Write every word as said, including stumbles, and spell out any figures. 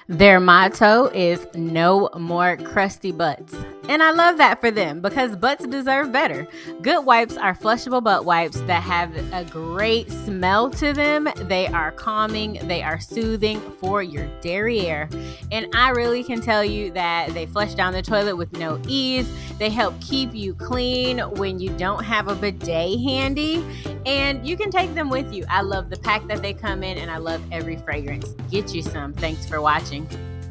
Their motto is no more crusty butts. And I love that for them because butts deserve better. Goodwipes are flushable butt wipes that have a great smell to them. They are calming, they are soothing for your derriere. And I really can tell you that they flush down the toilet with no ease. They help keep you clean when you don't have a bidet handy. And you can take them with you. I love the pack that they come in and I love every fragrance. Get you some. Thanks for watching.